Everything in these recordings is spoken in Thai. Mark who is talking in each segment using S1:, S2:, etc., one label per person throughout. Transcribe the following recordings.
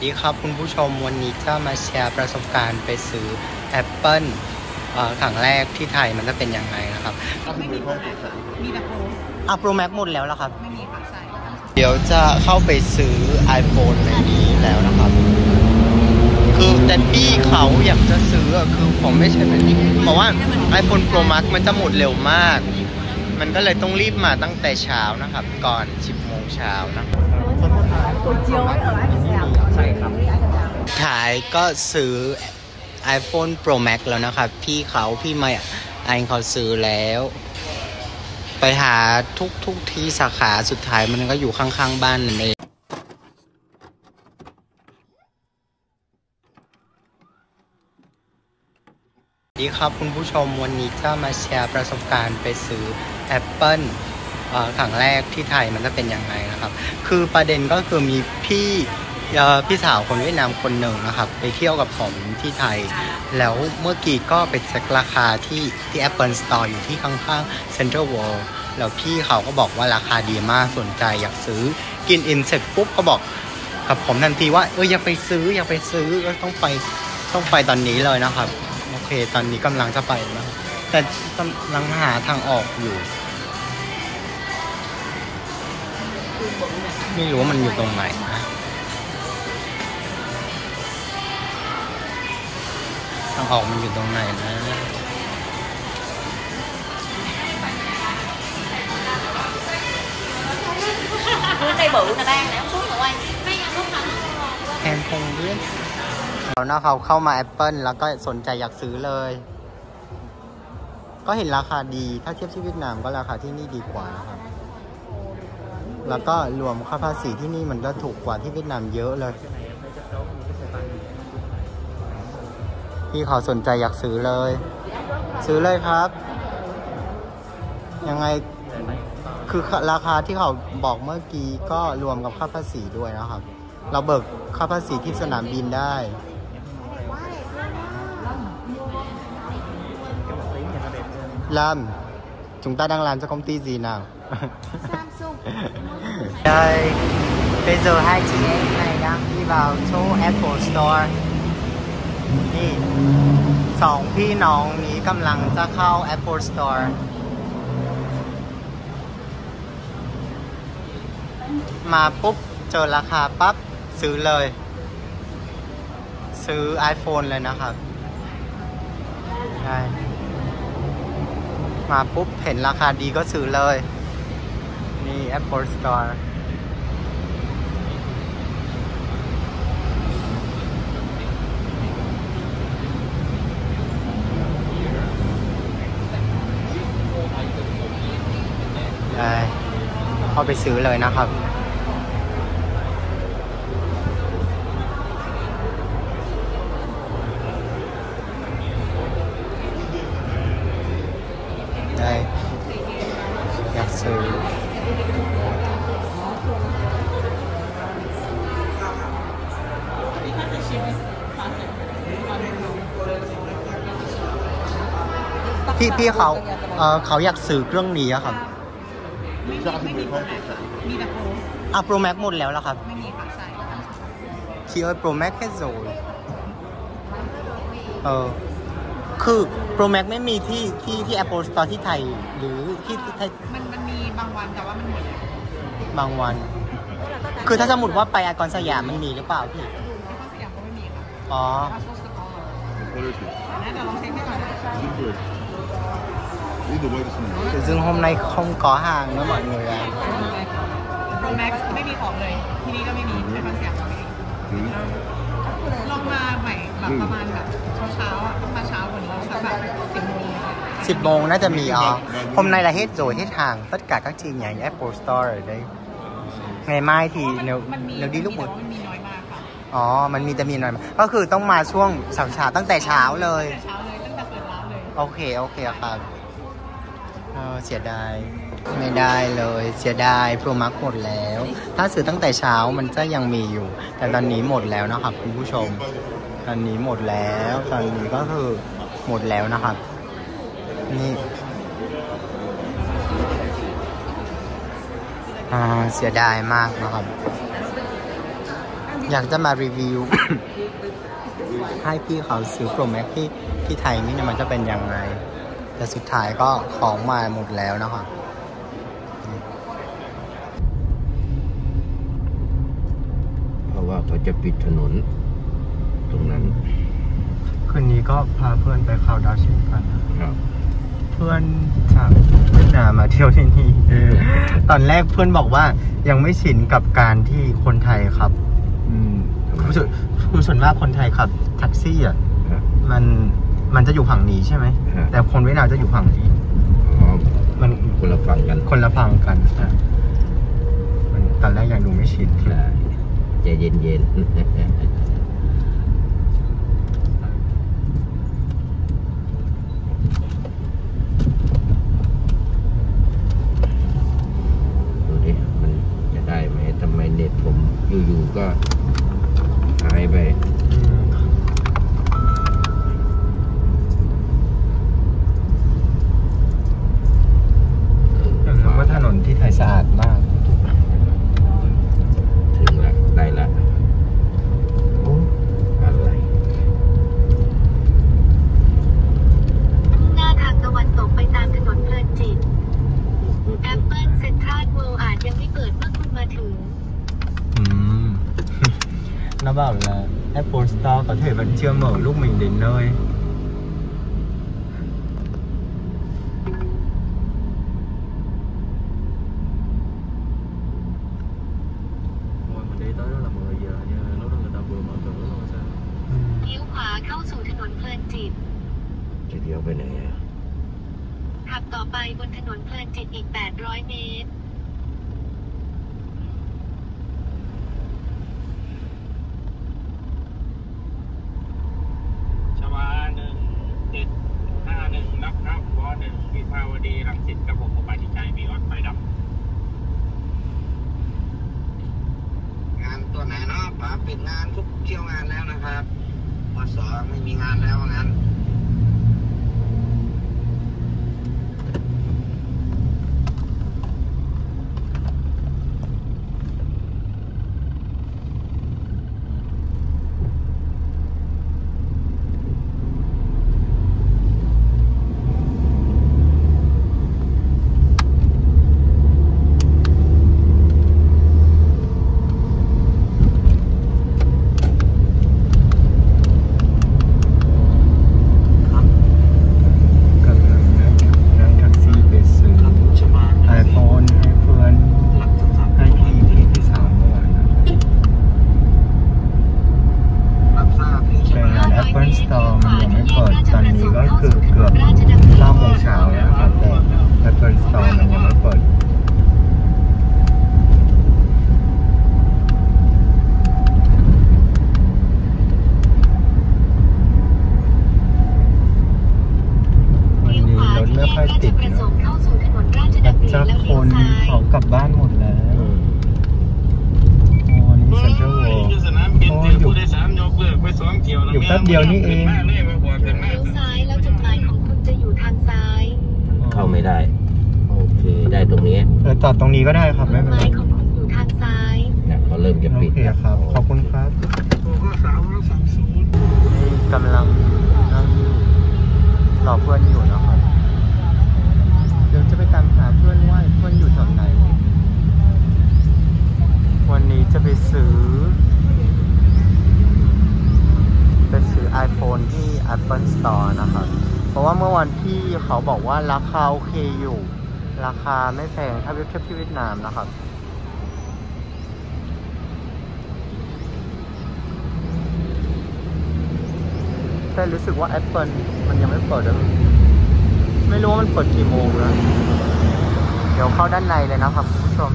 S1: ดีครับคุณผู้ชมวันนี้จะมาแชร์ประสบการณ์ไปซื้อ Apple ครั้งแรกที่ไทยมันจะเป็นยังไงนะครับ
S2: ไม่มีโปรแม็กมีแต่โปร
S1: Pro Max หมดแล้วครับ
S2: ไม่มีค่ะใช่
S1: เดี๋ยวจะเข้าไปซื้อ iPhone ในนี้แล้วนะครับคือแต่พี่เขาอยากจะซื้อคือผมไม่ใช่แบบนี้เพราะว่า iPhone Pro Max มันจะหมดเร็วมากมันก็เลยต้องรีบมาตั้งแต่เช้านะครับก่อน 10 โมงเช้านะใช่ครับขายก็ซื้อ iPhone Pro Max แล้วนะครับพี่มาไอเขาซื้อแล้วไปหาทุกที่สาขาสุดท้ายมันก็อยู่ข้างๆบ้านนั่นเองดีครับคุณผู้ชมวันนี้จะมาแชร์ประสบการณ์ไปซื้อ Apple ครั้งแรกที่ไทยมันจะเป็นยังไงนะครับคือประเด็นก็คือมีพี่สาวคนเวียดนามคนหนึ่งนะครับไปเที่ยวกับผมที่ไทยแล้วเมื่อกี้ก็ไปเช็คราคาที่ Apple Store อยู่ที่ข้างๆ Central World แล้วพี่เขาก็บอกว่าราคาดีมากสนใจอยากซื้อกินอินเสร็จปุ๊บก็บอกกับผมทันทีว่าอยากไปซื้อก็ต้องไปตอนนี้เลยนะครับโอเคตอนนี้กำลังจะไปนะแต่กำลังหาทางออกอยู่ไม่รู้ว่ามันอยู่ตรงไหนนะทางออกมันอยู่ตรงไหนนะ
S2: cây bự người ta để xuống rồi quay
S1: แทนคงเลื่อนแล้วนะเขาเข้ามา Apple แล้วก็สนใจอยากซื้อเลยก็เห็นราคาดีถ้าเทียบที่เวียดนามก็ราคาที่นี่ดีกว่านะครับแล้วก็รวมค่าภาษีที่นี่มันก็ถูกกว่าที่เวียดนามเยอะเลยพี่เขาสนใจอยากซื้อเลยครับยังไงคือราคาที่เขาบอกเมื่อกี้ก็รวมกับค่าภาษีด้วยนะครับเราเบิกค่าภาษีที่สนามบินได้Lâm, chúng ta đang làm cho công ty gì nào? Đây, bây giờ hai chị em này đang đi vào chỗ Apple Store.นี่สองพี่น้องนี้กำลังจะเข้า Apple Store มาปุ๊บเจอราคาปั๊บซื้อเลยซื้อ iPhone เลยนะครับได้มาปุ๊บเห็นราคาดีก็ซื้อเลยนี่ Apple Store ได้เข้าไปซื้อเลยนะครับอยากซื้อพี่เขาอยากซื้อเครื่องนี้ครับ
S2: ไม่มีโปรแม็กมีแต่โปร
S1: Pro Max หมดแล้วครับ
S2: ไม่มีค่ะใช่
S1: Chị ơi Pro Max hết rồiคือ Pro Max ไม่มีที่ Apple Store ที่ไทยหรือที่ไทย
S2: มันมีบางวันแต่ว่ามันหมด
S1: บางวันคือถ้าสมมติว่าไปไอคอนสยามมันมีหรือเปล่าพี่
S2: ไอคอนสยามก็ไม่มีค่ะ
S1: อ๋อ
S2: เดี๋ยวลองเช็คให้ก่อน
S1: Tự dưng hôm nay không có hàng nữa mọi người à
S2: Pro Max ไม่มีของเลยที่นี่ก็ไม่มีไอคอนสยามก็ไม่มีลองมาใหม่แบบประมาณแบบเช้าต้องมาเช้ากว่านี้สักแบบ10 โมง
S1: น่าจะมีhôm nay là hết rồi hết hàng tất cả các chi nhánh Apple Store ở đây ngày mai thì nếu đi lúc một มันมีแต่มีน้อยก็คือต้องมาช่วงเช้าตั้งแต่เช้าเลย
S2: ตั้งแต่เปิดร้านเลย
S1: โอเคครับเสียดายไม่ได้เลยเสียดายโปรมักหมดแล้วถ้าซื้อตั้งแต่เช้ามันจะยังมีอยู่แต่ตอนนี้หมดแล้วนะครับคุณผู้ชมตอนนี้หมดแล้วตอนนี้ก็คือหมดแล้วนะครับนี่เสียดายมากนะครับอยากจะมารีวิว ให้พี่เขาซื้อโปรแม็กที่ไทยนี่มันจะเป็นยังไงแต่สุดท้ายก็ของมาหมดแล้วนะครับ
S3: เพราะว่าเขาจะปิดถนนตรงนั้น
S1: คืนนี้ก็พาเพื่อนไปเข้าดาวเช่นกัน
S3: ครับ
S1: เพื่อนจากเวียดนามมาเที่ยวที่นี่ตอนแรกเพื่อนบอกว่ายังไม่ชินกับการที่คนไทยครับคือส่วนมากคนไทยขับแท็กซี่อ่ะมันจะอยู่ฝั่งนี้ใช่ไหมแต่คนเวียดนามจะอยู่ฝั่งนี้
S3: มันคนละฝั่งกัน
S1: มันตอนแรกยังดูไม่ชิน
S3: ใจเย็นๆได้ไหมทำไมเน็ตผมอยู่ๆก็หายไป
S1: ว่าถนนที่ไทยสะอาดมาก
S3: ถึงละได้ละอะไร
S4: มุ่งหน้าทางตะวันตกไปตามถนนเพลินจิตแอปเปิลเซ็นทรัลเวิลด์อาจยังไม่เปิดเมื่อคุณมาถึง
S1: nó bảo là Apple Store có thể vẫn chưa mở lúc mình đến nơi.
S3: Ngoài mình đi tới đó là 10 giờ nhưng lúc đó người ta vừa mở cửa rồi sao?
S4: เลี้ยวขวาเข้าสู่ถนนเพลินจิต
S3: จะเลี้ยวไปไหนอ่ะ
S4: ขับต่อไปบนถนนเพลินจิตอีก800 เมตร
S3: วิภาวดีรังสิตกับผมปฏิชัยมีรถไฟดำงานตัวไหนเนาะป๋าปิดงานทุกเที่ยวงานแล้วนะครับมส.ไม่มีงานแล้วงาน
S1: กลับบ้านหมดแล้วนี่เซ็นทรัลเวิลด์อยู่แป๊บเดียวนี่เอง
S4: เลี้ยวซ้ายแล้วจุดหมายของคุณจะอยู่ทางซ้าย
S3: เข้าไม่ได้โอเคได้ตรงนี้
S1: จอดตรงนี้ก็ได้ครับไม่เป็นไร
S4: ของคุณอยู่ทางซ้าย
S3: เนี่ยเขาเริ่มจะปิด
S1: ครับขอบคุณครับกำลังนั่งรอเพื่อนอยู่นะครับเดี๋ยวจะไปตามหาเพื่อนว่าเพื่อนอยู่แถวไหนวันนี้จะไปซื้อ iPhone ที่ Apple Store นะครับเพราะว่าเมื่อวันที่เขาบอกว่าราคาโอเคอยู่ราคาไม่แพงถ้าเทียบที่เวียดนามนะครับแต่รู้สึกว่า Apple มันยังไม่เปิดเลยไม่รู้ว่ามันเปิดกี่โมงนะเดี๋ยวเข้าด้านในเลยนะครับคุณผู้ชม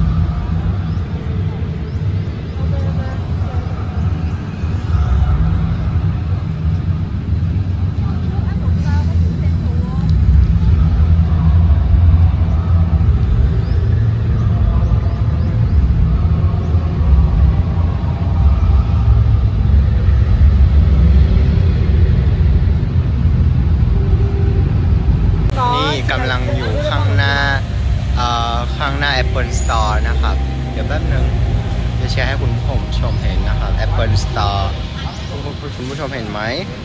S1: กำลังอยู่ข้างหน้า Apple Store นะครับเดี๋ยวแป๊บนึงจะแชร์ให้คุณผู้ชมเห็นนะครับ Apple Store คุณผู้ชมเห็นไหม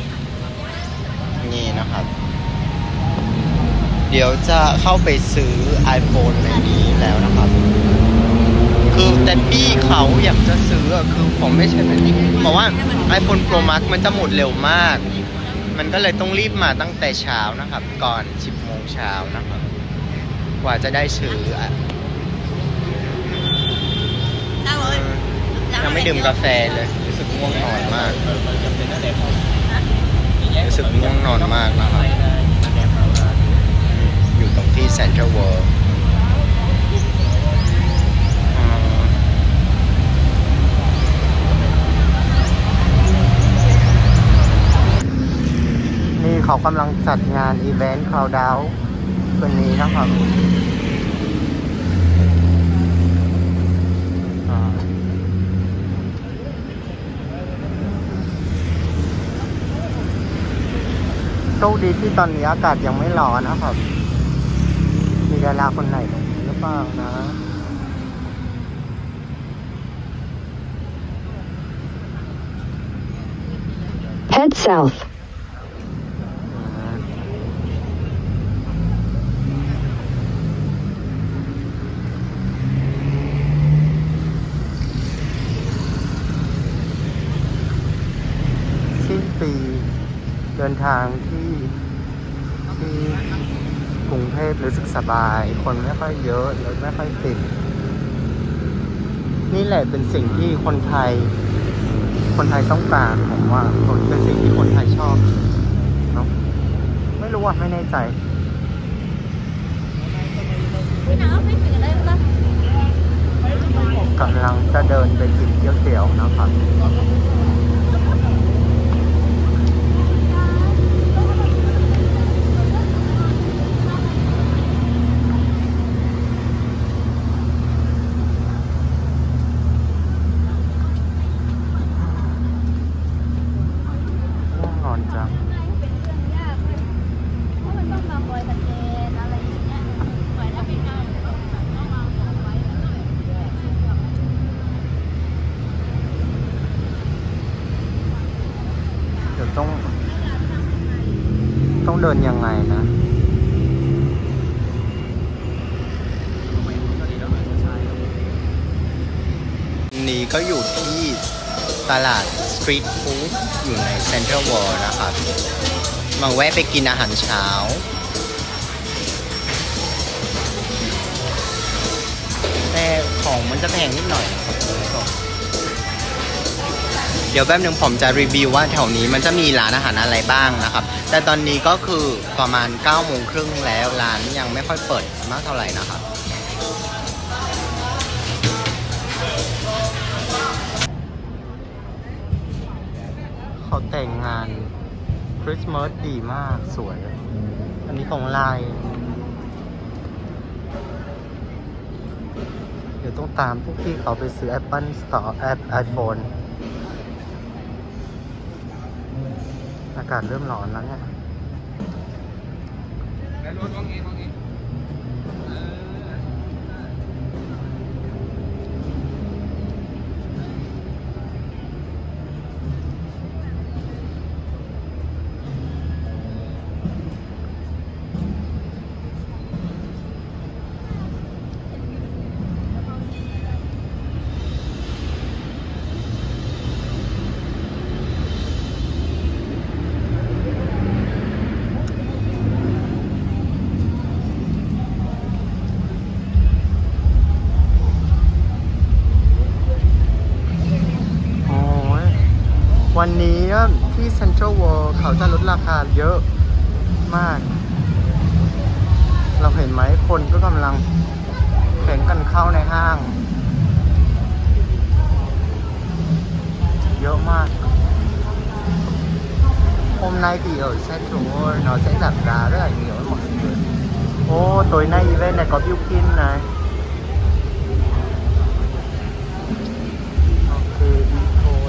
S1: นี่นะครับ เดี๋ยวจะเข้าไปซื้อ iPhone ในนี้แล้วนะครับคือแต่พี่เขาอยากจะซื้อคือผมไม่ใช่แบบนี้เพราะว่า iPhone Pro Max มันจะหมดเร็วมากมันก็เลยต้องรีบมาตั้งแต่เช้านะครับก่อน 10 โมงเช้านะครับกว่าจะได้ซื้อยังไม่ดื่มกาแฟเลยรู้สึกง่วงนอนมากรู้สึกง่วงนอนมากนะครับอยู่ตรงที่ Central World นี่เขากำลังจัดงานอีเวนต์คราวดาวคืนนี้นะครับโชคดีที่ตอนนี้อากาศยังไม่ร้อนนะครับ มีดาราคนไหนหรือเปล่านะ
S5: Head south.
S1: สิ้นปีเดินทางที่กรุงเทพรู้สึกสบายคนไม่ค่อยเยอะรถไม่ค่อยติดนี่แหละเป็นสิ่งที่คนไทยต้องการผมว่าเป็นสิ่งที่คนไทยชอบเนาะไม่รู้ว่าไม่แน่ใจกำลังจะเดินไปกินก๋วยเตี๋ยวนะครับต้องเดินยังไงนะนี่ก็อยู่ที่ตลาดสตรีทฟู้ดอยู่ในเซ็นทรัลเวิลด์นะครับมาแวะไปกินอาหารเช้าแต่ของมันจะแพงนิดหน่อยนะครับเดี๋ยวแป๊บนึงผมจะรีวิวว่าแถวนี้มันจะมีร้านอาหารอะไรบ้างนะครับแต่ตอนนี้ก็คือประมาณ 9:30 แล้วร้านยังไม่ค่อยเปิดมากเท่าไหร่นะครับเขาแต่งงานคริสต์มาสดีมากสวยอันนี้ของลายเดี๋ยวต้องตามพวกพี่เขาไปซื้อ Apple Store iPhoneอากาศเริ่มร้อนแล้วเนี่ยวันนี้ที่ Central World เขาจะลดราคาเยอะมากเราเห็นไหมคนก็กำลังแข่งกันเข้าในห้างเยอะมากhôm nay thì ở Central World nó sẽ giảm giá rất là nhiều mọi người. Tối nay event này có Bilkin này. Ok, đi thôi.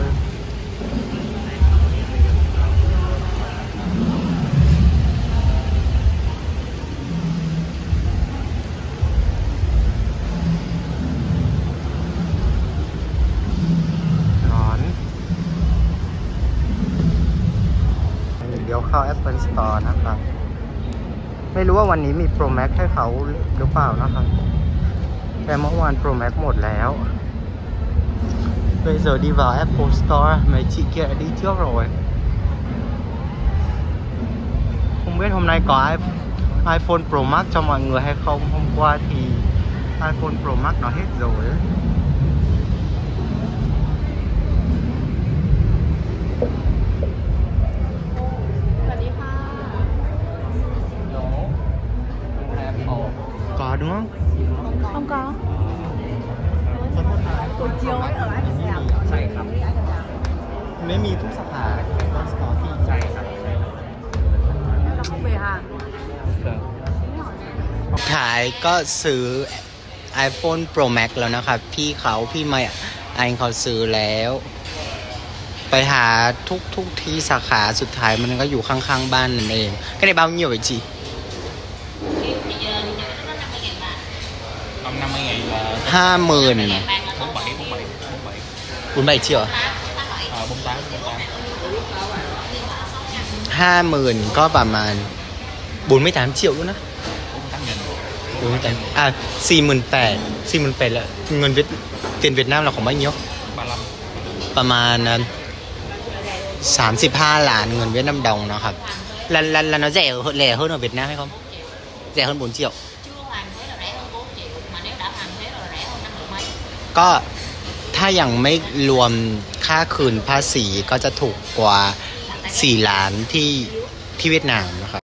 S1: เข้า Apple Store นะครับ ไม่รู้ว่าวันนี้มี Pro Max ให้เขาหรือเปล่านะครับ แต่เมื่อวาน Pro Max หมดแล้ว Bây giờ đi vào Apple Store, mấy chị kia đã đi trước rồi. Không biết hôm nay có iPhone Pro Max cho mọi người hay không. Hôm qua thì iPhone Pro Max nó hết rồi ấy. Có đúng không?
S2: Không có.
S1: Buổi chiều mới ở Apple Store ใช่ครับ ไม่มีทุกสาขา Apple Store ที่ใช่ครับ
S2: เราkhông về hàng.
S1: ถ่ายก็ซื้อ iPhone Pro Max แล้วนะครับพี่ไม่ไอเขาซื้อแล้ว ไปหาทุกที่สาขาสุดท้ายมันก็อยู่ข้างๆบ้านนั่นเองก็ได้bao nhiêu vậy chị? 50,000 47 triệu à? 50,000 ก็ประมาณ48 triệu nữa 48 à 48,000 làเงินtiền Việt Nam là khoảng bao nhiêu? ประมาณ35 ล้านเงินเวียดนามđồngนะครับ là nó rẻ hơn ở Việt Nam hay không? Rẻ hơn 4 triệu.ก็ถ้ายังไม่รวมค่าคืนภาษีก็จะถูกกว่า4 ล้านที่เวียดนามนะครับ